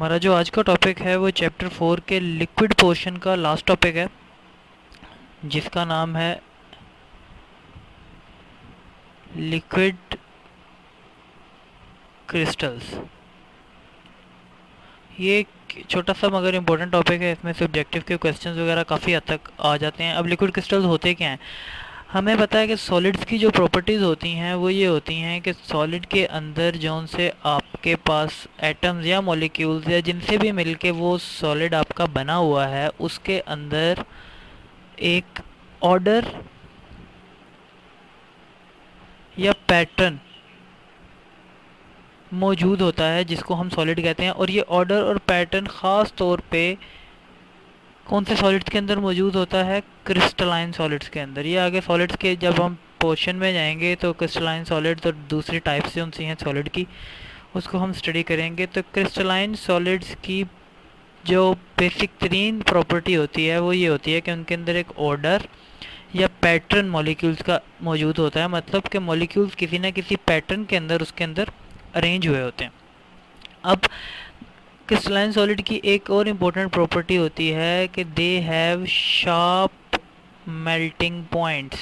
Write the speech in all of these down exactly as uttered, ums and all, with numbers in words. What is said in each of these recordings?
हमारा जो आज का टॉपिक है वो चैप्टर फोर के लिक्विड पोर्शन का लास्ट टॉपिक है, जिसका नाम है लिक्विड क्रिस्टल्स। ये एक छोटा सा मगर इम्पोर्टेंट टॉपिक है। इसमें से ऑब्जेक्टिव के क्वेश्चंस वगैरह काफ़ी हद तक आ जाते हैं। अब लिक्विड क्रिस्टल्स होते क्या हैं? हमें पता है कि सॉलिड्स की जो प्रॉपर्टीज़ होती हैं वो ये होती हैं कि सॉलिड के अंदर जौन से आपके पास एटम्स या मॉलिक्यूल्स या जिनसे भी मिलके वो सॉलिड आपका बना हुआ है, उसके अंदर एक ऑर्डर या पैटर्न मौजूद होता है जिसको हम सॉलिड कहते हैं। और ये ऑर्डर और पैटर्न ख़ास तौर पे कौन से सॉलिड्स के अंदर मौजूद होता है? क्रिस्टलाइन सॉलिड्स के अंदर। ये आगे सॉलिड्स के जब हम पोर्शन में जाएंगे तो क्रिस्टलाइन सॉलिड्स और दूसरी टाइप्स जो सी हैं सॉलिड की, उसको हम स्टडी करेंगे। तो क्रिस्टलाइन सॉलिड्स की जो बेसिक तरीन प्रॉपर्टी होती है वो ये होती है कि उनके अंदर एक ऑर्डर या पैटर्न मॉलिक्यूल्स का मौजूद होता है। मतलब कि मॉलिक्यूल्स किसी ना किसी पैटर्न के अंदर उसके अंदर अरेंज हुए होते हैं। अब क्रिस्टलाइन सॉलिड की एक और इम्पोर्टेंट प्रॉपर्टी होती है कि they have sharp melting points.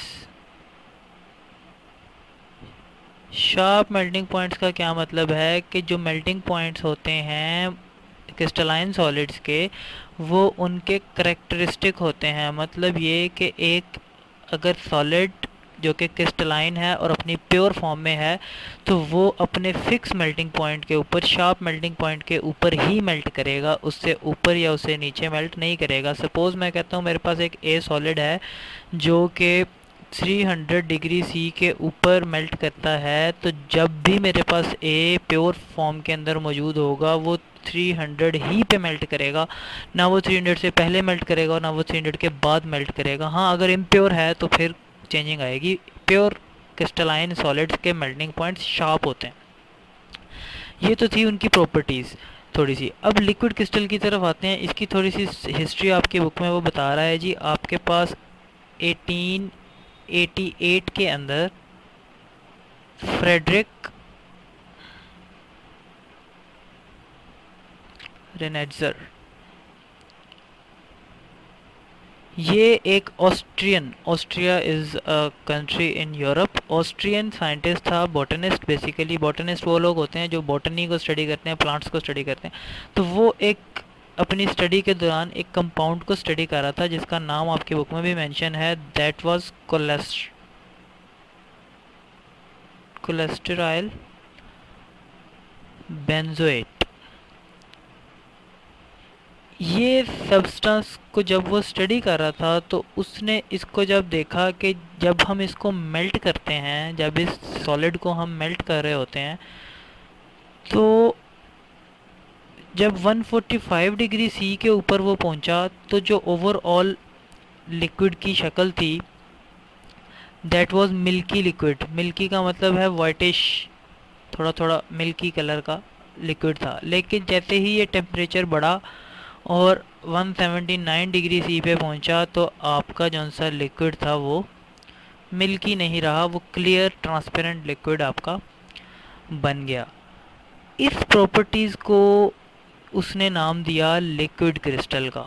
Sharp melting points का क्या मतलब है कि जो मेल्टिंग पॉइंट्स होते हैं क्रिस्टलाइन सॉलिड्स के, वो उनके करेक्टरिस्टिक होते हैं। मतलब ये कि एक अगर सॉलिड जो कि क्रिस्टलाइन है और अपनी प्योर फॉर्म में है तो वो अपने फिक्स मेल्टिंग पॉइंट के ऊपर, शार्प मेल्टिंग पॉइंट के ऊपर ही मेल्ट करेगा, उससे ऊपर या उससे नीचे मेल्ट नहीं करेगा। सपोज़ मैं कहता हूँ मेरे पास एक ए सॉलिड है जो कि तीन सौ डिग्री सी के ऊपर मेल्ट करता है, तो जब भी मेरे पास ए प्योर फॉर्म के अंदर मौजूद होगा वो तीन सौ ही पे मेल्ट करेगा, ना वो तीन सौ से पहले मेल्ट करेगा और ना वो तीन सौ के बाद मेल्ट करेगा। हाँ, अगर इम्प्योर है तो फिर चेंजिंग आएगी। प्योर क्रिस्टलाइन सॉलिड्स के मेल्टिंग पॉइंट्स शार्प होते हैं। ये तो थी उनकी प्रॉपर्टीज़ थोड़ी सी। अब लिक्विड क्रिस्टल की तरफ आते हैं। इसकी थोड़ी सी हिस्ट्री आपकी बुक में वो बता रहा है जी। आपके पास अठारह सौ अट्ठासी के अंदर फ्रेडरिक रेनेट्जर, ये एक Austrian, Austria is a country in Europe, Austrian scientist था, बॉटनिस्ट। बेसिकली बॉटनिस्ट वो लोग होते हैं जो बॉटनी को स्टडी करते हैं, प्लांट्स को स्टडी करते हैं। तो वो एक अपनी स्टडी के दौरान एक कंपाउंड को स्टडी कर रहा था जिसका नाम आपकी बुक में भी मेंशन है। That was cholest cholesterol benzoate. ये सब्सटेंस को जब वो स्टडी कर रहा था तो उसने इसको जब देखा कि जब हम इसको मेल्ट करते हैं, जब इस सॉलिड को हम मेल्ट कर रहे होते हैं, तो जब एक सौ पैंतालीस डिग्री सी के ऊपर वो पहुंचा तो जो ओवरऑल लिक्विड की शक्ल थी that was milky liquid. Milky का मतलब है वाइटिश, थोड़ा थोड़ा मिल्की कलर का लिक्विड था। लेकिन जैसे ही ये टेम्परेचर बढ़ा और एक सौ उन्यासी डिग्री सी पे पहुंचा तो आपका जौन सा लिक्विड था वो मिल्की नहीं रहा, वो क्लियर ट्रांसपेरेंट लिक्विड आपका बन गया। इस प्रॉपर्टीज़ को उसने नाम दिया लिक्विड क्रिस्टल का।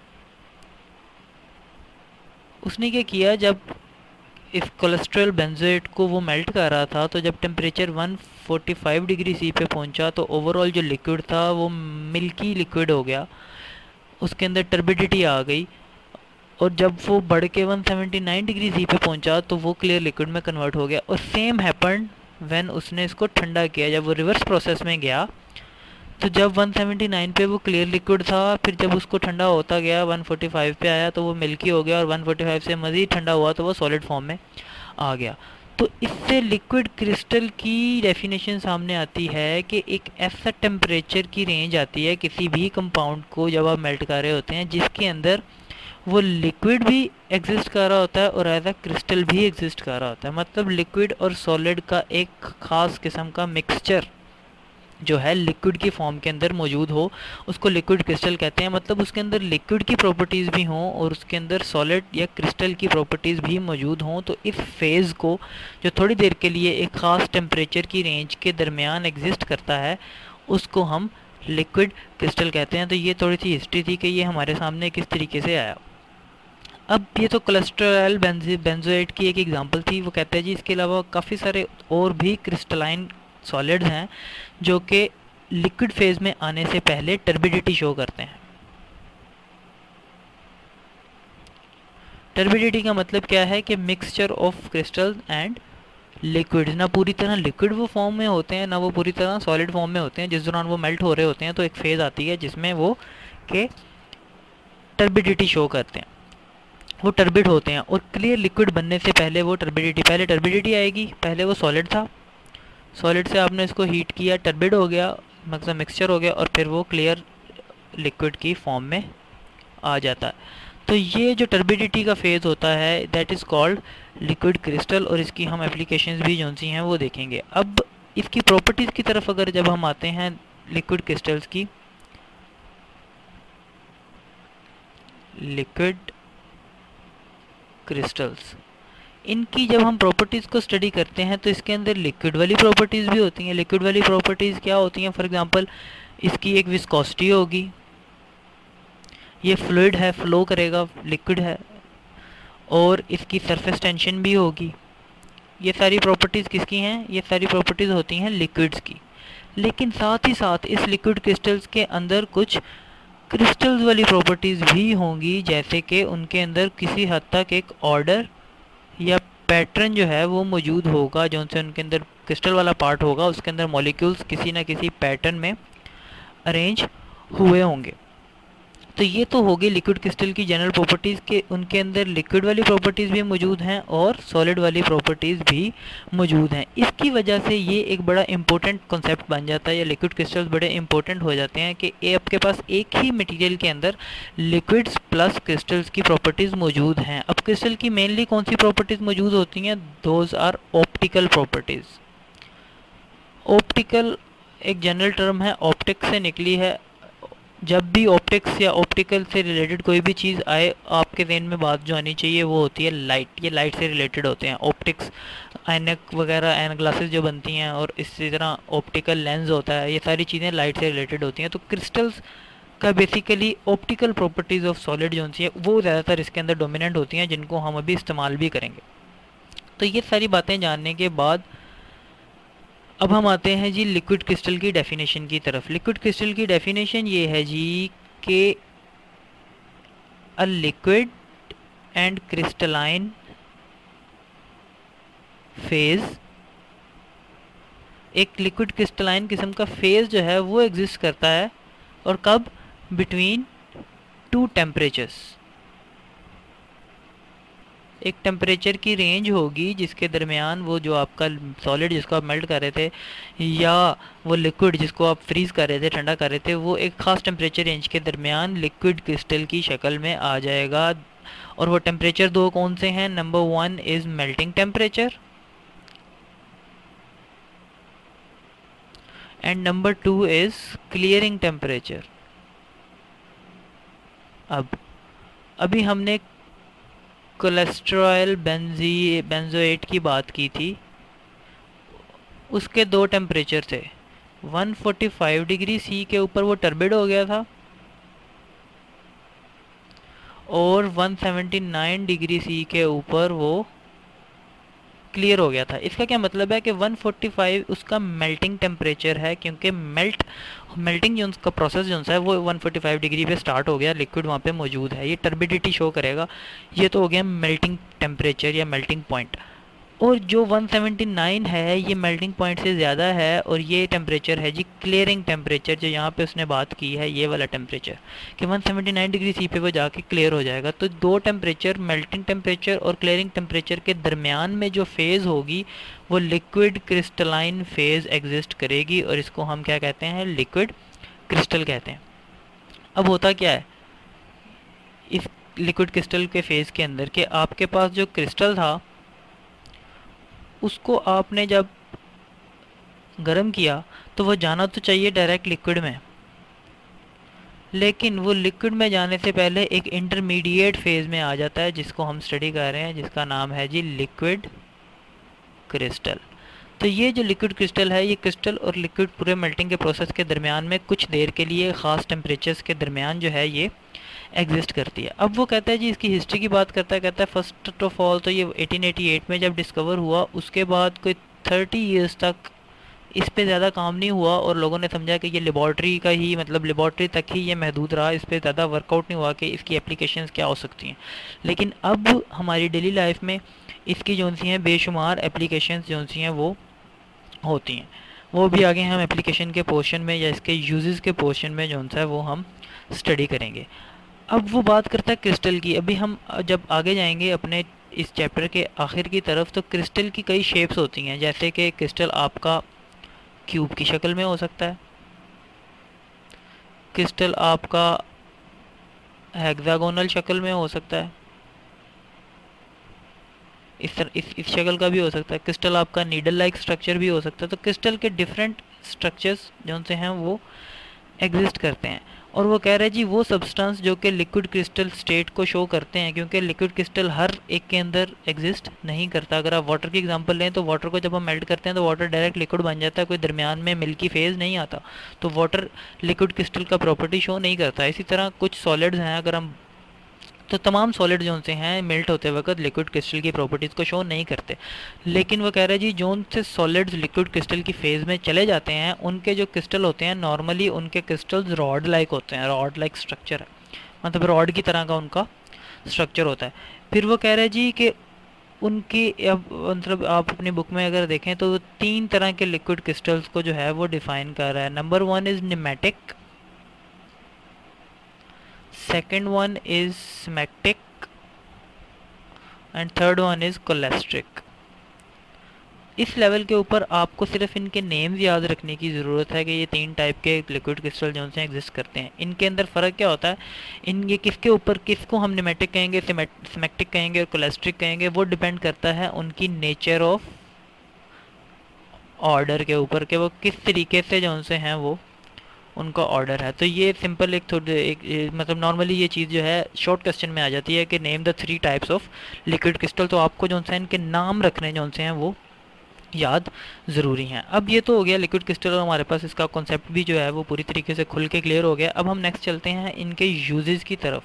उसने क्या किया, जब इस कोलेस्ट्रॉल बेंजोएट को वो मेल्ट कर रहा था तो जब टेम्परेचर एक सौ पैंतालीस डिग्री सी पे पहुंचा तो ओवरऑल जो लिक्विड था वो मिल्की लिक्विड हो गया, उसके अंदर टर्बिडिटी आ गई। और जब वो बढ़ के एक सौ उन्यासी डिग्री सी पे पहुंचा तो वो क्लियर लिक्विड में कन्वर्ट हो गया। और सेम हैपेंड व्हेन उसने इसको ठंडा किया, जब वो रिवर्स प्रोसेस में गया तो जब एक सौ उन्यासी पे वो क्लियर लिक्विड था, फिर जब उसको ठंडा होता गया एक सौ पैंतालीस पे आया तो वो मिल्की हो गया, और एक सौ पैंतालीस से मज़ीद ठंडा हुआ तो वो सॉलिड फॉर्म में आ गया। तो इससे लिक्विड क्रिस्टल की डेफिनेशन सामने आती है कि एक ऐसा टेम्परेचर की रेंज आती है किसी भी कंपाउंड को जब आप मेल्ट कर रहे होते हैं जिसके अंदर वो लिक्विड भी एग्जिस्ट कर रहा होता है और एज अ क्रिस्टल भी एग्जिस्ट कर रहा होता है। मतलब लिक्विड और सॉलिड का एक ख़ास किस्म का मिक्सचर जो है लिक्विड की फॉर्म के अंदर मौजूद हो, उसको लिक्विड क्रिस्टल कहते हैं। मतलब उसके अंदर लिक्विड की प्रॉपर्टीज़ भी हों और उसके अंदर सॉलिड या क्रिस्टल की प्रॉपर्टीज़ भी मौजूद हों। तो इस फेज़ को जो थोड़ी देर के लिए एक ख़ास टेम्परेचर की रेंज के दरमियान एग्जिस्ट करता है उसको हम लिक्विड क्रिस्टल कहते हैं। तो ये थोड़ी सी हिस्ट्री थी कि ये हमारे सामने किस तरीके से आया। अब ये तो कोलेस्ट्रॉल बेंजोएट की एक एग्जांपल थी। वो कहते हैं जी इसके अलावा काफ़ी सारे और भी क्रिस्टलाइन सॉलिड्स हैं जो कि लिक्विड फेज में आने से पहले टर्बिडिटी शो करते हैं। टर्बिडिटी का मतलब क्या है कि mixture of crystal and liquid, ना पूरी तरह लिक्विड वो फॉर्म में होते हैं ना वो पूरी तरह सॉलिड फॉर्म में होते हैं। जिस दौरान वो मेल्ट हो रहे होते हैं तो एक फेज़ आती है जिसमें वो के टर्बिडिटी शो करते हैं, वो टर्बिड होते हैं। और क्लियर लिक्विड बनने से पहले वो टर्बिडिटी पहले टर्बिडिटी आएगी। पहले वो सॉलिड था, सॉलिड से आपने इसको हीट किया, टर्बिड हो गया, मतलब मिक्सचर हो गया, और फिर वो क्लियर लिक्विड की फॉर्म में आ जाता है। तो ये जो टर्बिडिटी का फेज़ होता है that is called liquid crystal, और इसकी हम एप्लीकेशंस भी जो सी हैं वो देखेंगे। अब इसकी प्रॉपर्टीज़ की तरफ अगर जब हम आते हैं लिक्विड क्रिस्टल्स की, लिक्विड क्रिस्टल्स, इनकी जब हम प्रॉपर्टीज़ को स्टडी करते हैं तो इसके अंदर लिक्विड वाली प्रॉपर्टीज़ भी होती हैं। लिक्विड वाली प्रॉपर्टीज़ क्या होती हैं? फॉर एग्जांपल इसकी एक विस्कोसिटी होगी, ये फ्लूइड है, फ्लो करेगा, लिक्विड है, और इसकी सरफेस टेंशन भी होगी। ये सारी प्रॉपर्टीज़ किसकी हैं? ये सारी प्रॉपर्टीज़ होती हैं लिक्विड्स की। लेकिन साथ ही साथ इस लिक्विड क्रिस्टल्स के अंदर कुछ क्रिस्टल्स वाली प्रॉपर्टीज़ भी होंगी, जैसे कि उनके अंदर किसी हद तक एक ऑर्डर या पैटर्न जो है वो मौजूद होगा। जो उनसे उनके अंदर क्रिस्टल वाला पार्ट होगा उसके अंदर मॉलिक्यूल्स किसी ना किसी पैटर्न में अरेंज हुए होंगे। तो ये तो होगी लिक्विड क्रिस्टल की जनरल प्रॉपर्टीज़ के, उनके अंदर लिक्विड वाली प्रॉपर्टीज़ भी मौजूद हैं और सॉलिड वाली प्रॉपर्टीज़ भी मौजूद हैं। इसकी वजह से ये एक बड़ा इंपॉर्टेंट कॉन्सेप्ट बन जाता है, या लिक्विड क्रिस्टल्स बड़े इंपॉर्टेंट हो जाते हैं कि ये आपके पास एक ही मटेरियल के अंदर लिक्विड्स प्लस क्रिस्टल्स की प्रॉपर्टीज़ मौजूद हैं। अब क्रिस्टल की मेनली कौन सी प्रॉपर्टीज़ मौजूद होती हैं? Those are optical properties. Optical एक जनरल टर्म है, ऑप्टिक्स से निकली है। जब भी ऑप्टिक्स या ऑप्टिकल से रिलेटेड कोई भी चीज़ आए, आपके ज़हन में बात जो आनी चाहिए वो होती है लाइट। ये लाइट से रिलेटेड होते हैं ऑप्टिक्स, ऐनक वगैरह, ऐन ग्लासेस जो बनती हैं, और इसी तरह ऑप्टिकल लेंस होता है, ये सारी चीज़ें लाइट से रिलेटेड होती हैं। तो क्रिस्टल्स का basically optical properties of solid जो सी है वो ज़्यादातर इसके अंदर डोमिनेंट होती हैं, जिनको हम अभी इस्तेमाल भी करेंगे। तो ये सारी बातें जानने के बाद अब हम आते हैं जी लिक्विड क्रिस्टल की डेफिनेशन की तरफ। लिक्विड क्रिस्टल की डेफिनेशन ये है जी कि a liquid and crystalline phase, एक लिक्विड क्रिस्टलाइन किस्म का फेज जो है वो एग्जिस्ट करता है, और कब? Between two temperatures. एक टेम्परेचर की रेंज होगी जिसके दरमियान वो जो आपका सॉलिड जिसको आप मेल्ट कर रहे थे, या वो लिक्विड जिसको आप फ्रीज़ कर रहे थे, ठंडा कर रहे थे, वो एक ख़ास टेम्परेचर रेंज के दरमियान लिक्विड क्रिस्टल की शक्ल में आ जाएगा। और वो टेम्परेचर दो कौन से हैं? Number one is melting temperature and number two is clearing temperature. अब अभी हमने कोलेस्ट्रॉल बेंजी बेंजोएट की बात की थी, उसके दो टेम्परेचर थे। एक सौ पैंतालीस डिग्री सी के ऊपर वो टर्बिड हो गया था, और एक सौ उन्यासी डिग्री सी के ऊपर वो क्लियर हो गया था। इसका क्या मतलब है कि एक सौ पैंतालीस उसका मेल्टिंग टेम्परेचर है, क्योंकि मेल्ट मेल्टिंग जो उसका प्रोसेस जो है वो एक सौ पैंतालीस डिग्री पे स्टार्ट हो गया, लिक्विड वहाँ पे मौजूद है, ये टर्बिडिटी शो करेगा। ये तो हो गया मेल्टिंग टेम्परेचर या मेल्टिंग पॉइंट। और जो एक सौ उन्यासी है ये मेल्टिंग पॉइंट से ज़्यादा है, और ये टेम्परेचर है जी क्लियरिंग टेम्परेचर, जो यहाँ पे उसने बात की है ये वाला टेम्परेचर कि एक सौ उन्यासी डिग्री सी पे वो जाके क्लियर हो जाएगा। तो दो टेम्परेचर, मेल्टिंग टेम्परेचर और क्लियरिंग टेम्परेचर के दरमियान में जो फेज़ होगी वो लिक्विड क्रिस्टलाइन फेज़ एग्जिस्ट करेगी, और इसको हम क्या कहते हैं? लिक्विड क्रिस्टल कहते हैं। अब होता क्या है इस लिक्विड क्रिस्टल के फेज़ के अंदर कि आपके पास जो क्रिस्टल था उसको आपने जब गर्म किया तो वो जाना तो चाहिए डायरेक्ट लिक्विड में, लेकिन वो लिक्विड में जाने से पहले एक इंटरमीडिएट फेज़ में आ जाता है, जिसको हम स्टडी कर रहे हैं, जिसका नाम है जी लिक्विड क्रिस्टल। तो ये जो लिक्विड क्रिस्टल है, ये क्रिस्टल और लिक्विड पूरे मेल्टिंग के प्रोसेस के दरमियान में कुछ देर के लिए ख़ास टेम्परेचर्स के दरमियान जो है ये एग्जिस्ट करती है। अब वो कहता है जी, इसकी हिस्ट्री की बात करता है, कहता है फर्स्ट ऑफ ऑल तो ये एटीन एटी एट में जब डिस्कवर हुआ, उसके बाद कोई थर्टी ईयर्स तक इस पे ज़्यादा काम नहीं हुआ और लोगों ने समझा कि ये लेबॉर्ट्री का ही, मतलब लेबॉर्ट्री तक ही ये महदूद रहा, इस पे ज़्यादा वर्कआउट नहीं हुआ कि इसकी एप्लीकेशंस क्या हो सकती हैं। लेकिन अब हमारी डेली लाइफ में इसकी जो सी हैं बेशुमार एप्लीकेशंस जो सी हैं वो होती हैं। वो भी आगे हम एप्लीकेशन के पोर्शन में या इसके यूजेस के पोर्शन में जो सा है वो हम स्टडी करेंगे। अब वो बात करता है क्रिस्टल की। अभी हम जब आगे जाएंगे अपने इस चैप्टर के आखिर की तरफ, तो क्रिस्टल की कई शेप्स होती हैं, जैसे कि क्रिस्टल आपका क्यूब की शक्ल में हो सकता है, क्रिस्टल आपका हेक्सागोनल शक्ल में हो सकता है, इस तरह इस इस शक्ल का भी हो सकता है, क्रिस्टल आपका नीडल लाइक स्ट्रक्चर भी हो सकता है। तो क्रिस्टल के डिफरेंट स्ट्रक्चर्स जो से हैं वो एग्जिस्ट करते हैं। और वो कह रहे हैं जी, वो सब्सटेंस जो कि लिक्विड क्रिस्टल स्टेट को शो करते हैं, क्योंकि लिक्विड क्रिस्टल हर एक के अंदर एग्जिस्ट नहीं करता। अगर आप वाटर की एग्जांपल लें तो वाटर को जब हम मेल्ट करते हैं तो वाटर डायरेक्ट लिक्विड बन जाता है, कोई दरमियान में मिल्की फेज नहीं आता, तो वाटर लिक्विड क्रिस्टल का प्रॉपर्टी शो नहीं करता। इसी तरह कुछ सॉलिड्स हैं, अगर हम तो तमाम सॉलिड जो से हैं मेल्ट होते वक्त लिक्विड क्रिस्टल की प्रॉपर्टीज़ को शो नहीं करते। लेकिन वो कह रहे हैं जी, जो से सॉलिड्स लिक्विड क्रिस्टल की फेज़ में चले जाते हैं, उनके जो क्रिस्टल होते हैं नॉर्मली उनके क्रिस्टल्स रॉड लाइक होते हैं, रॉड लाइक स्ट्रक्चर है, मतलब रॉड की तरह का उनका स्ट्रक्चर होता है। फिर वो कह रहे हैं जी कि उनकी, अब मतलब आप अपनी बुक में अगर देखें तो तीन तरह के लिक्विड क्रिस्टल्स को जो है वो डिफाइन कर रहा है। Number one is nematic, second one is smectic and third one is cholesterol। इस लेवल के ऊपर आपको सिर्फ इनके नेम्स याद रखने की ज़रूरत है कि ये तीन टाइप के लिक्विड क्रिस्टल जो से एग्जिस्ट करते हैं। इनके अंदर फ़र्क क्या होता है, इन ये किसके ऊपर, किसको हम निमेटिक कहेंगे, स्मेक्टिक कहेंगे और कोलेस्ट्रिक कहेंगे, वो डिपेंड करता है उनकी नेचर ऑफ ऑर्डर के ऊपर, कि वो किस तरीके से जो से हैं वो उनका ऑर्डर है। तो ये सिंपल एक थोड़ी एक मतलब नॉर्मली ये चीज़ जो है शॉर्ट क्वेश्चन में आ जाती है कि name the three types of liquid crystal. तो आपको जो है इनके नाम रखने जो से हैं वो याद ज़रूरी हैं। अब ये तो हो गया लिक्विड क्रिस्टल, और हमारे पास इसका कॉन्सेप्ट भी जो है वो पूरी तरीके से खुल के क्लियर हो गया। अब हम नेक्स्ट चलते हैं इनके यूजेस की तरफ,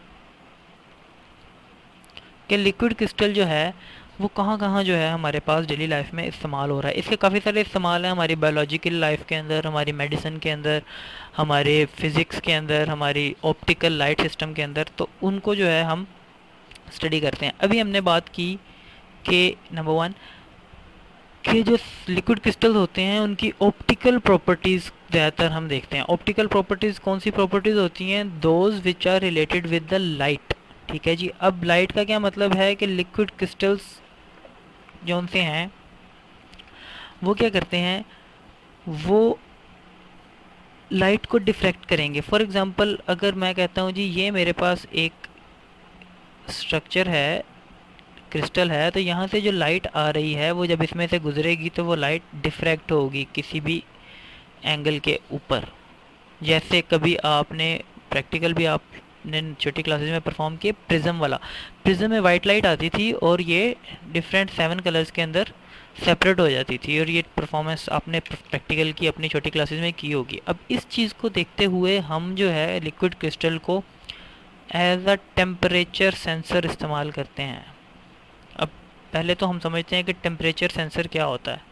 कि लिक्विड क्रिस्टल जो है वो कहाँ कहाँ जो है हमारे पास डेली लाइफ में इस्तेमाल हो रहा है। इसके काफ़ी सारे इस्तेमाल हैं हमारी बायोलॉजिकल लाइफ के अंदर, हमारी मेडिसिन के अंदर, हमारे फिज़िक्स के अंदर, हमारी ऑप्टिकल लाइट सिस्टम के अंदर, तो उनको जो है हम स्टडी करते हैं। अभी हमने बात की कि नंबर वन कि जो लिक्विड क्रिस्टल होते हैं उनकी ऑप्टिकल प्रॉपर्टीज़ ज़्यादातर हम देखते हैं। ऑप्टिकल प्रॉपर्टीज़ कौन सी प्रॉपर्टीज़ होती हैं, those which are related with the light. ठीक है जी। अब लाइट का क्या मतलब है कि लिक्विड क्रिस्टल्स जो उनसे हैं वो क्या करते हैं, वो लाइट को डिफ्रैक्ट करेंगे। फॉर एग्ज़ाम्पल अगर मैं कहता हूँ जी ये मेरे पास एक स्ट्रक्चर है, क्रिस्टल है, तो यहाँ से जो लाइट आ रही है वो जब इसमें से गुजरेगी तो वो लाइट डिफ्रैक्ट होगी किसी भी एंगल के ऊपर। जैसे कभी आपने प्रैक्टिकल भी आपने छोटी क्लासेस में परफॉर्म किए, प्रिज्म वाला, प्रिज्म में वाइट लाइट आती थी और ये डिफरेंट सेवन कलर्स के अंदर सेपरेट हो जाती थी, और ये परफॉर्मेंस आपने प्रैक्टिकल की अपनी छोटी क्लासेस में की होगी। अब इस चीज़ को देखते हुए हम जो है लिक्विड क्रिस्टल को एज अ टेम्परेचर सेंसर इस्तेमाल करते हैं। अब पहले तो हम समझते हैं कि टेम्परेचर सेंसर क्या होता है।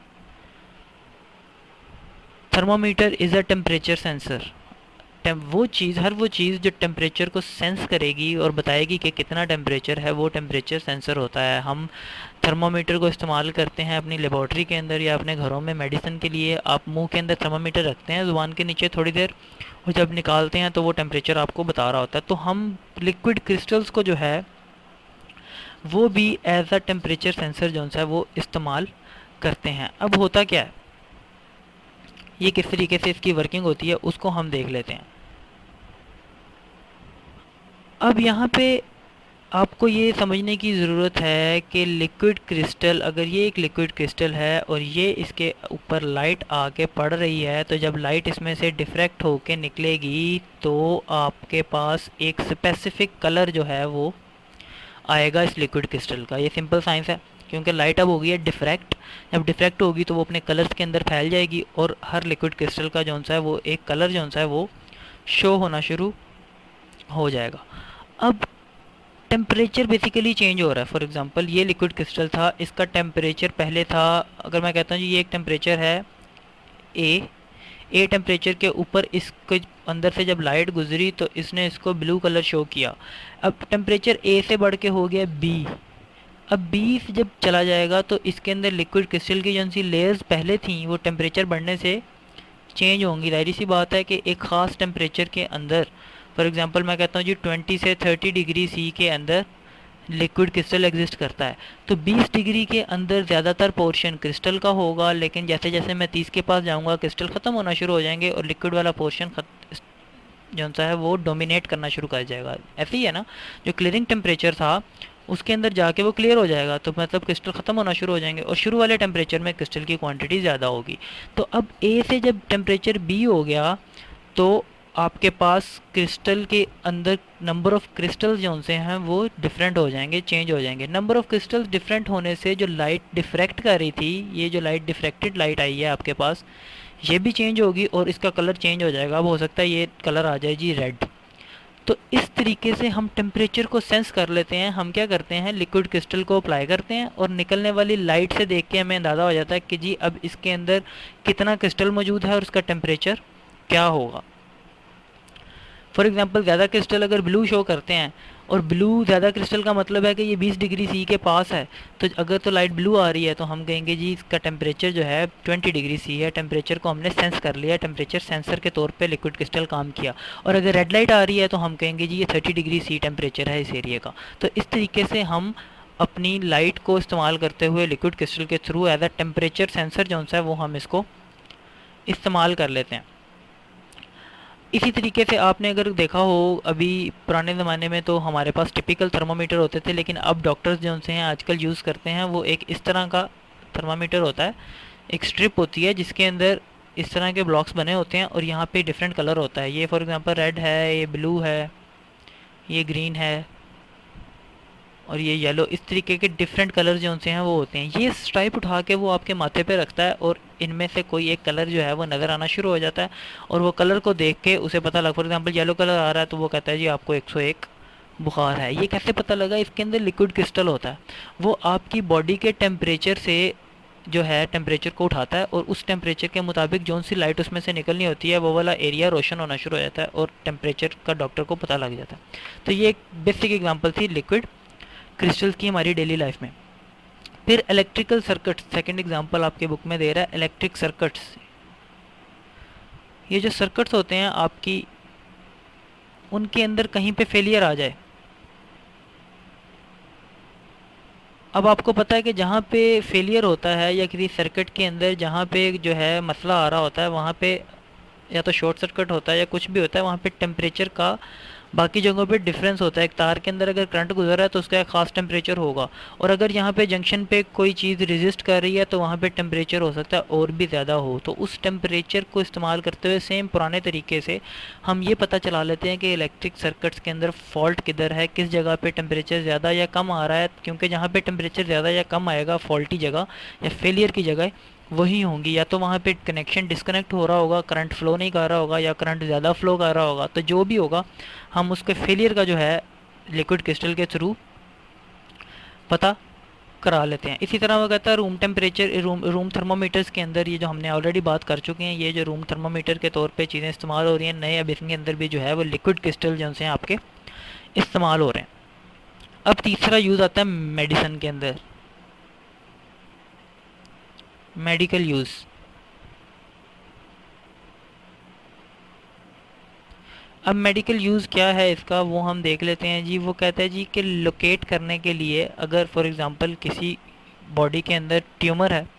Thermometer is a temperature sensor. वो चीज़, हर वो चीज़ जो टेम्परेचर को सेंस करेगी और बताएगी कि कितना टेम्परेचर है, वो टेम्परेचर सेंसर होता है। हम थर्मोमीटर को इस्तेमाल करते हैं अपनी लेबॉर्ट्री के अंदर या अपने घरों में मेडिसिन के लिए। आप मुंह के अंदर थर्मोमीटर रखते हैं ज़ुबान के नीचे थोड़ी देर, और जब निकालते हैं तो वो टेम्परेचर आपको बता रहा होता है। तो हम लिक्विड क्रिस्टल्स को जो है वो भी एज अ टेम्परेचर सेंसर जो है वो इस्तेमाल करते हैं। अब होता क्या है, ये किस तरीके से इसकी वर्किंग होती है उसको हम देख लेते हैं। अब यहाँ पे आपको ये समझने की ज़रूरत है कि लिक्विड क्रिस्टल, अगर ये एक लिक्विड क्रिस्टल है और ये इसके ऊपर लाइट आके पड़ रही है, तो जब लाइट इसमें से डिफ्रैक्ट होके निकलेगी तो आपके पास एक स्पेसिफिक कलर जो है वो आएगा इस लिक्विड क्रिस्टल का। ये सिंपल साइंस है। क्योंकि लाइट अब हो गई है डिफ्रैक्ट। जब डिफ्रैक्ट होगी तो वो अपने कलर्स के अंदर फैल जाएगी और हर लिक्विड क्रिस्टल का जो सा है वो एक कलर जो सा है वो शो होना शुरू हो जाएगा। अब टेम्परेचर बेसिकली चेंज हो रहा है। फॉर एग्जांपल ये लिक्विड क्रिस्टल था, इसका टेम्परेचर पहले था, अगर मैं कहता हूँ जी ये एक टेम्परेचर है ए ए टेम्परेचर के ऊपर इसके अंदर से जब लाइट गुजरी तो इसने इसको ब्लू कलर शो किया। अब टेम्परेचर ए से बढ़ के हो गया बी। अब बी से जब चला जाएगा तो इसके अंदर लिक्विड क्रिस्टल की जो सी लेयर्स पहले थी वो टेम्परेचर बढ़ने से चेंज होंगी। जाहिर सी बात है कि एक ख़ास टेम्परेचर के अंदर, फॉर एग्जांपल मैं कहता हूँ जी ट्वेंटी से थर्टी डिग्री सी के अंदर लिक्विड क्रिस्टल एग्जिस्ट करता है, तो बीस डिग्री के अंदर ज़्यादातर पोर्शन क्रिस्टल का होगा, लेकिन जैसे जैसे मैं तीस के पास जाऊंगा क्रिस्टल ख़त्म होना शुरू हो जाएंगे और लिक्विड वाला पोर्शन जो सा है वो डोमिनेट करना शुरू कर जाएगा। ऐसे ही है ना, जो क्लियरिंग टेम्परेचर था उसके अंदर जाके वो क्लियर हो जाएगा, तो मतलब क्रिस्टल ख़त्म होना शुरू हो जाएंगे और शुरू वाले टेम्परेचर में क्रिस्टल की क्वांटिटी ज़्यादा होगी। तो अब ए से जब टेम्परेचर बी हो गया तो आपके पास क्रिस्टल के अंदर नंबर ऑफ़ क्रिस्टल जो से हैं वो डिफरेंट हो जाएंगे, चेंज हो जाएंगे। नंबर ऑफ़ क्रिस्टल्स डिफरेंट होने से जो लाइट डिफ्रैक्ट कर रही थी, ये जो लाइट डिफ्रैक्टेड लाइट आई है आपके पास, ये भी चेंज होगी और इसका कलर चेंज हो जाएगा। अब हो सकता है ये कलर आ जाए जी रेड। तो इस तरीके से हम टेम्परेचर को सेंस कर लेते हैं। हम क्या करते हैं, लिक्विड क्रिस्टल को अप्लाई करते हैं और निकलने वाली लाइट से देख के हमें अंदाज़ा हो जाता है कि जी अब इसके अंदर कितना क्रिस्टल मौजूद है और उसका टेम्परेचर क्या होगा। फॉर एग्जांपल ज़्यादा क्रिस्टल अगर ब्लू शो करते हैं, और ब्लू ज़्यादा क्रिस्टल का मतलब है कि ये बीस डिग्री सी के पास है, तो अगर तो लाइट ब्लू आ रही है तो हम कहेंगे जी इसका टेम्परेचर जो है ट्वेंटी डिग्री सी है। टेम्परेचर को हमने सेंस कर लिया, टेम्परेचर सेंसर के तौर पे लिक्विड क्रिस्टल काम किया। और अगर रेड लाइट आ रही है तो हम कहेंगे जी ये थर्टी डिग्री सी टेम्परेचर है इस एरिया का। तो इस तरीके से हम अपनी लाइट को इस्तेमाल करते हुए लिक्विड क्रिस्टल के through as a temperature sensor जो सा है वो हम इसको इस्तेमाल कर लेते हैं। इसी तरीके से आपने अगर देखा हो, अभी पुराने ज़माने में तो हमारे पास टिपिकल थर्मामीटर होते थे, लेकिन अब डॉक्टर्स जो से हैं आजकल यूज़ करते हैं वो एक इस तरह का थर्मामीटर होता है। एक स्ट्रिप होती है जिसके अंदर इस तरह के ब्लॉक्स बने होते हैं और यहाँ पे डिफरेंट कलर होता है। ये फॉर एग्जांपल रेड है, ये ब्लू है, ये ग्रीन है और ये येलो। इस तरीके के डिफरेंट कलर जो से हैं वो होते हैं। ये स्ट्राइप उठा के वो आपके माथे पे रखता है और इनमें से कोई एक कलर जो है वो नज़र आना शुरू हो जाता है और वो कलर को देख के उसे पता लग, फॉर एग्जांपल येलो कलर आ रहा है तो वो कहता है जी आपको एक सौ एक बुखार है। ये कैसे पता लगा? इसके अंदर लिक्विड क्रिस्टल होता है, वो आपकी बॉडी के टेम्परेचर से जो है टेम्परेचर को उठाता है और उस टेम्परेचर के मुताबिक जो सी लाइट उसमें से निकलनी होती है वो वाला एरिया रोशन होना शुरू हो जाता है और टेम्परेचर का डॉक्टर को पता लग जाता है। तो ये एक बेसिक एग्जाम्पल थी लिक्विड क्रिस्टल्स की हमारी डेली लाइफ में। फिर इलेक्ट्रिकल सर्किट्स, सेकंड एग्जांपल आपके बुक में दे रहा है इलेक्ट्रिक सर्किट्स। ये जो सर्किट्स होते हैं आपकी, उनके अंदर कहीं पे फेलियर आ जाए। अब आपको पता है कि जहाँ पे फेलियर होता है या किसी सर्किट के अंदर जहाँ पे जो है मसला आ रहा होता है वहाँ पे या तो शॉर्ट सर्किट होता है या कुछ भी होता है, वहाँ पे टेम्परेचर का बाकी जगहों पे डिफरेंस होता है। एक तार के अंदर अगर करंट गुजर रहा है तो उसका एक ख़ास टेम्परेचर होगा, और अगर यहाँ पे जंक्शन पे कोई चीज़ रेजिस्ट कर रही है तो वहाँ पे टेम्परेचर हो सकता है और भी ज़्यादा हो। तो उस टेम्परेचर को इस्तेमाल करते हुए सेम पुराने तरीके से हम ये पता चला लेते हैं कि इलेक्ट्रिक सर्किट्स के अंदर फॉल्ट किधर है, किस जगह पर टेम्परेचर ज़्यादा या कम आ रहा है, क्योंकि जहाँ पर टेम्परेचर ज़्यादा या कम आएगा फॉल्टी जगह या फेलियर की जगह वही होंगी। या तो वहाँ पे कनेक्शन डिस्कनेक्ट हो रहा होगा, करंट फ्लो नहीं कर रहा होगा, या करंट ज़्यादा फ्लो कर रहा होगा। तो जो भी होगा हम उसके फेलियर का जो है लिक्विड क्रिस्टल के थ्रू पता करा लेते हैं। इसी तरह वो कहता है room temperature, room room thermometers के अंदर, ये जो हमने ऑलरेडी बात कर चुके हैं, ये जो रूम थर्मोमीटर के तौर पे चीज़ें इस्तेमाल हो रही हैं नए, अब इसके अंदर भी जो है वो लिक्विड क्रिस्टल जो से आपके इस्तेमाल हो रहे हैं। अब तीसरा यूज़ आता है मेडिसिन के अंदर, मेडिकल यूज़। अब मेडिकल यूज़ क्या है इसका वो हम देख लेते हैं जी। वो कहता है जी कि लोकेट करने के लिए, अगर फॉर एग्जांपल किसी बॉडी के अंदर ट्यूमर है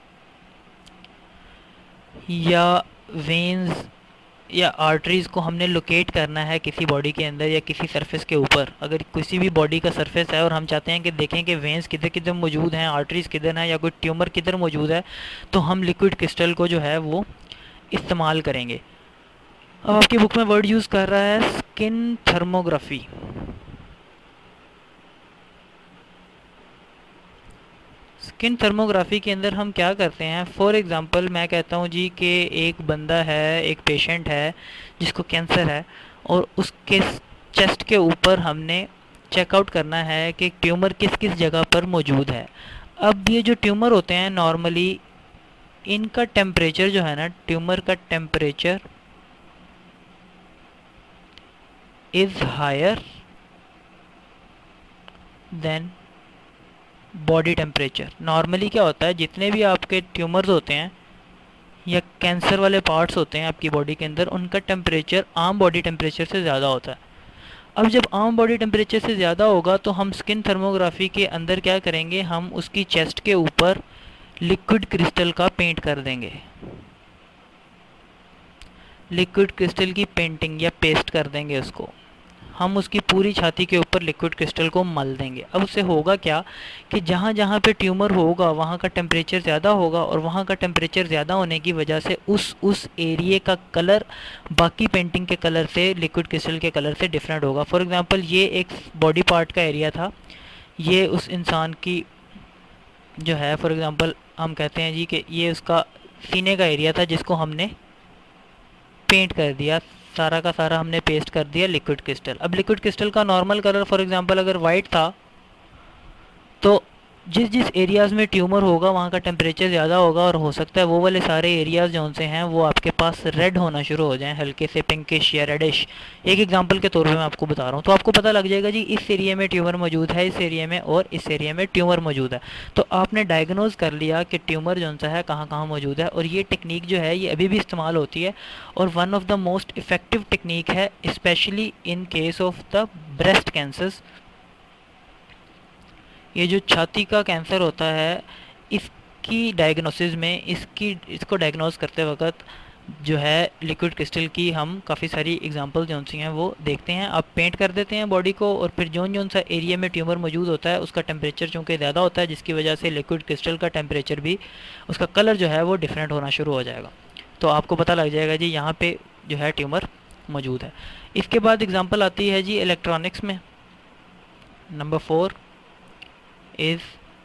या वेन्स या आर्टरीज़ को हमने लोकेट करना है किसी बॉडी के अंदर या किसी सरफेस के ऊपर, अगर किसी भी बॉडी का सरफेस है और हम चाहते हैं कि देखें कि वेन्स किधर किधर मौजूद हैं, आर्टरीज़ किधर हैं या कोई ट्यूमर किधर मौजूद है, तो हम लिक्विड क्रिस्टल को जो है वो इस्तेमाल करेंगे। अब आपकी बुक में वर्ड यूज़ कर रहा है स्किन थर्मोग्राफी। स्किन थर्मोग्राफी के अंदर हम क्या करते हैं, फॉर एग्जांपल मैं कहता हूँ जी कि एक बंदा है, एक पेशेंट है जिसको कैंसर है, और उसके चेस्ट के ऊपर हमने चेकआउट करना है कि ट्यूमर किस किस जगह पर मौजूद है। अब ये जो ट्यूमर होते हैं नॉर्मली इनका टेम्परेचर जो है ना, ट्यूमर का temperature is higher than body temperature. Normally क्या होता है, जितने भी आपके ट्यूमर्स होते हैं या कैंसर वाले पार्ट्स होते हैं आपकी बॉडी के अंदर, उनका टेम्परेचर आम बॉडी टेम्परेचर से ज़्यादा होता है। अब जब आम बॉडी टेम्परेचर से ज़्यादा होगा तो हम स्किन थर्मोग्राफी के अंदर क्या करेंगे, हम उसकी चेस्ट के ऊपर लिक्विड क्रिस्टल का पेंट कर देंगे, लिक्विड क्रिस्टल की पेंटिंग या पेस्ट कर देंगे उसको। हम उसकी पूरी छाती के ऊपर लिक्विड क्रिस्टल को मल देंगे। अब उससे होगा क्या कि जहाँ जहाँ पे ट्यूमर होगा वहाँ का टेम्परेचर ज़्यादा होगा, और वहाँ का टेम्परेचर ज़्यादा होने की वजह से उस उस एरिए का कलर बाकी पेंटिंग के कलर से, लिक्विड क्रिस्टल के कलर से डिफरेंट होगा। फॉर एग्जांपल ये एक बॉडी पार्ट का एरिया था, ये उस इंसान की जो है, फॉर एग्जांपल हम कहते हैं जी कि ये उसका सीने का एरिया था जिसको हमने पेंट कर दिया, सारा का सारा हमने पेस्ट कर दिया लिक्विड क्रिस्टल। अब लिक्विड क्रिस्टल का नॉर्मल कलर फॉर एग्जांपल अगर वाइट था, तो जिस जिस एरियाज़ में ट्यूमर होगा वहाँ का टेम्परेचर ज़्यादा होगा, और हो सकता है वो वाले सारे एरियाज़ जो से हैं वो आपके पास रेड होना शुरू हो जाएं, हल्के से पिंकिश या रेडिश। एक एग्जांपल के तौर पे मैं आपको बता रहा हूँ, तो आपको पता लग जाएगा जी इस एरिया में ट्यूमर मौजूद है, इस एरिया में और इस एरिया में ट्यूमर मौजूद है। तो आपने डायग्नोज कर लिया कि ट्यूमर जो सा है कहाँ कहाँ मौजूद है। और ये टेक्निक जो है ये अभी भी इस्तेमाल होती है, और one of the most effective technique है, specially in case of the breast cancers. ये जो छाती का कैंसर होता है, इसकी डायग्नोसिस में, इसकी इसको डायग्नोस करते वक्त जो है लिक्विड क्रिस्टल की हम काफ़ी सारी एग्जांपल जो सी हैं वो देखते हैं। आप पेंट कर देते हैं बॉडी को, और फिर जो जो सा एरिया में ट्यूमर मौजूद होता है उसका टेम्परेचर चूँकि ज़्यादा होता है, जिसकी वजह से लिक्विड क्रिस्टल का टेम्परेचर भी, उसका कलर जो है वो डिफरेंट होना शुरू हो जाएगा। तो आपको पता लग जाएगा जी यहाँ पे जो है ट्यूमर मौजूद है। इसके बाद एग्जांपल आती है जी इलेक्ट्रॉनिक्स में। Number four is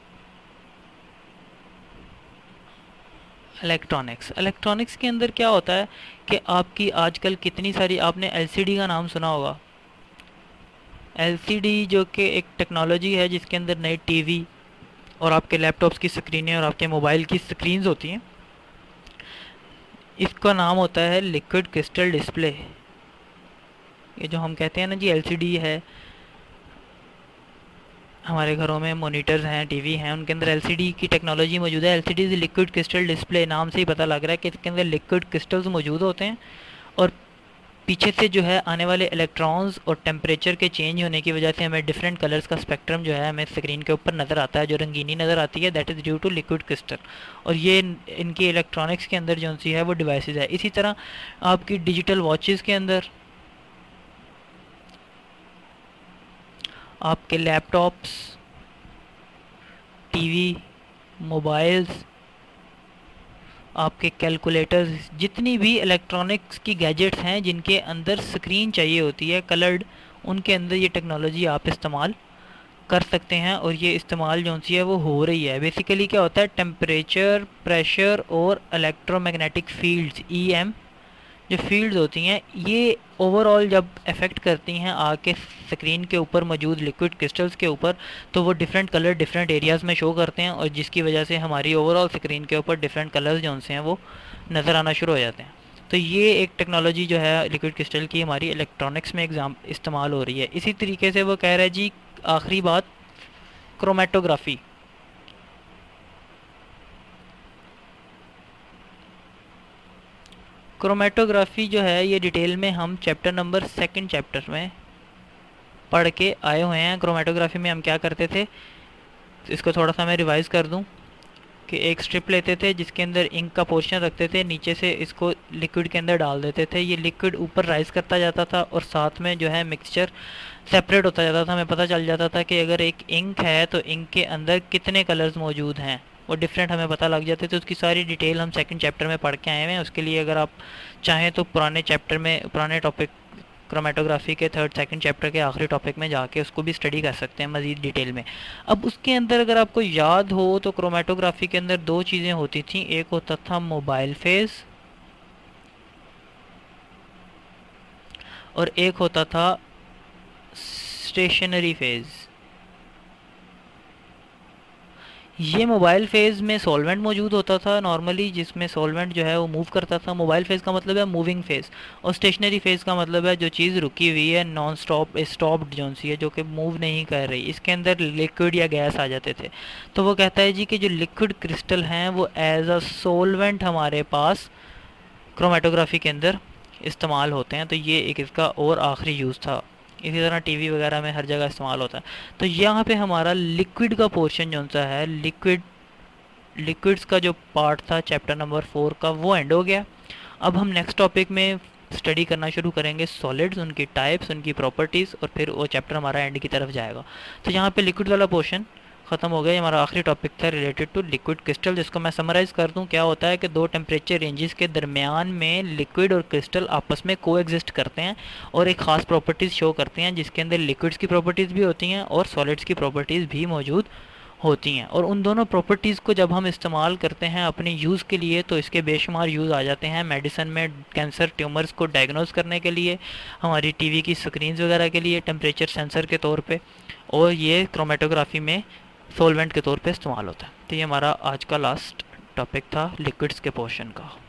electronics. Electronics के अंदर क्या होता है कि आपकी आजकल कितनी सारी, आपने एलसीडी का नाम सुना होगा। एलसीडी जो कि एक टेक्नोलॉजी है जिसके अंदर नई टीवी और आपके लैपटॉप्स की स्क्रीनें और आपके मोबाइल की स्क्रीन्स होती हैं। इसका नाम होता है लिक्विड क्रिस्टल डिस्प्ले। ये जो हम कहते हैं ना जी एलसीडी है, हमारे घरों में मॉनिटर्स हैं, टीवी हैं, उनके अंदर एलसीडी की टेक्नोलॉजी मौजूद है। LCD is liquid crystal display, नाम से ही पता लग रहा है कि इसके अंदर लिक्विड क्रिस्टल्स मौजूद होते हैं, और पीछे से जो है आने वाले इलेक्ट्रॉन्स और टेम्परेचर के चेंज होने की वजह से हमें डिफरेंट कलर्स का स्पेक्ट्रम जो है हमें स्क्रीन के ऊपर नज़र आता है, जो रंगीनी नज़र आती है, that is due to liquid crystal. और ये इनकी इलेक्ट्रॉनिक्स के अंदर जो सी है वो डिवाइसेस है। इसी तरह आपकी डिजिटल वॉचेस के अंदर, आपके लैपटॉप्स, टीवी, मोबाइल्स, आपके कैलकुलेटर्स, जितनी भी इलेक्ट्रॉनिक्स की गैजेट्स हैं जिनके अंदर स्क्रीन चाहिए होती है कलर्ड, उनके अंदर ये टेक्नोलॉजी आप इस्तेमाल कर सकते हैं। और ये इस्तेमाल जो सी है वो हो रही है। बेसिकली क्या होता है, टेम्परेचर, प्रेशर और इलेक्ट्रोमैग्नेटिक फील्ड्स, ई एम जो फील्ड्स होती हैं, ये ओवरऑल जब अफेक्ट करती हैं आके स्क्रीन के ऊपर मौजूद लिक्विड क्रिस्टल्स के ऊपर, तो वो डिफरेंट कलर डिफरेंट एरियाज़ में शो करते हैं, और जिसकी वजह से हमारी ओवरऑल स्क्रीन के ऊपर डिफरेंट कलर्स जो से हैं वो नज़र आना शुरू हो जाते हैं। तो ये एक टेक्नोलॉजी जो है लिक्विड क्रिस्टल की हमारी इलेक्ट्रॉनिक्स में एग्जाम इस्तेमाल हो रही है। इसी तरीके से वो कह रहा है जी, आखिरी बात, क्रोमेटोग्राफी। क्रोमेटोग्राफी जो है ये डिटेल में हम चैप्टर नंबर सेकंड चैप्टर में पढ़ के आए हुए हैं। क्रोमेटोग्राफी में हम क्या करते थे, इसको थोड़ा सा मैं रिवाइज़ कर दूं कि एक स्ट्रिप लेते थे जिसके अंदर इंक का पोर्शन रखते थे, नीचे से इसको लिक्विड के अंदर डाल देते थे, ये लिक्विड ऊपर राइज करता जाता था और साथ में जो है मिक्सचर सेपरेट होता जाता था। हमें पता चल जाता था कि अगर एक इंक है तो इंक के अंदर कितने कलर्स मौजूद हैं, वो डिफरेंट हमें पता लग जाते थे। उसकी सारी डिटेल हम सेकंड चैप्टर में पढ़ के आए हुए हैं। उसके लिए अगर आप चाहें तो पुराने चैप्टर में, पुराने टॉपिक क्रोमेटोग्राफी के थर्ड सेकंड चैप्टर के आखिरी टॉपिक में जाके उसको भी स्टडी कर सकते हैं मज़ीद डिटेल में। अब उसके अंदर अगर आपको याद हो तो क्रोमेटोग्राफी के अंदर दो चीज़ें होती थी, एक होता था मोबाइल फेज़ और एक होता था स्टेशनरी फेज़। ये मोबाइल फेज़ में सॉल्वेंट मौजूद होता था नॉर्मली, जिसमें सॉल्वेंट जो है वो मूव करता था। मोबाइल फेज़ का मतलब है मूविंग फेज़, और स्टेशनरी फेज़ का मतलब है जो चीज़ रुकी हुई है, नॉन स्टॉप स्टॉप्ड जोन सी है, जो कि मूव नहीं कर रही। इसके अंदर लिक्विड या गैस आ जाते थे। तो वो कहता है जी कि जो लिक्विड क्रिस्टल हैं वो एज अ सोलवेंट हमारे पास क्रोमेटोग्राफी के अंदर इस्तेमाल होते हैं। तो ये एक इसका और आखिरी यूज़ था। इसी तरह टीवी वगैरह में हर जगह इस्तेमाल होता है। तो यहाँ पे हमारा लिक्विड का पोर्शन जो सा है, लिक्विड लिक्विड्स का जो पार्ट था चैप्टर नंबर फोर का, वो एंड हो गया। अब हम नेक्स्ट टॉपिक में स्टडी करना शुरू करेंगे सॉलिड्स, उनकी टाइप्स, उनकी प्रॉपर्टीज़, और फिर वो चैप्टर हमारा एंड की तरफ जाएगा। तो यहाँ पे लिक्विड वाला पोर्शन ख़त्म हो गया। ये हमारा आखिरी टॉपिक था रिलेटेड टू लिक्विड क्रिस्टल, जिसको मैं समराइज़ कर दूं। क्या होता है कि दो टेम्परेचर रेंजेस के दरमियान में लिक्विड और क्रिस्टल आपस में को एग्जिस्ट करते हैं और एक ख़ास प्रॉपर्टीज़ शो करते हैं, जिसके अंदर लिक्विड्स की प्रॉपर्टीज़ भी होती हैं और सॉलिड्स की प्रॉपर्टीज़ भी मौजूद होती हैं। और उन दोनों प्रॉपर्टीज़ को जब हम इस्तेमाल करते हैं अपने यूज़ के लिए तो इसके बेशुमार यूज़ आ जाते हैं मेडिसिन में, कैंसर ट्यूमर्स को डायग्नोज करने के लिए, हमारी टीवी की स्क्रीन्स वगैरह के लिए टेम्परेचर सेंसर के तौर पे, और ये क्रोमेटोग्राफी में सॉल्वेंट के तौर पे इस्तेमाल होता है। तो ये हमारा आज का लास्ट टॉपिक था लिक्विड्स के पोर्शन का।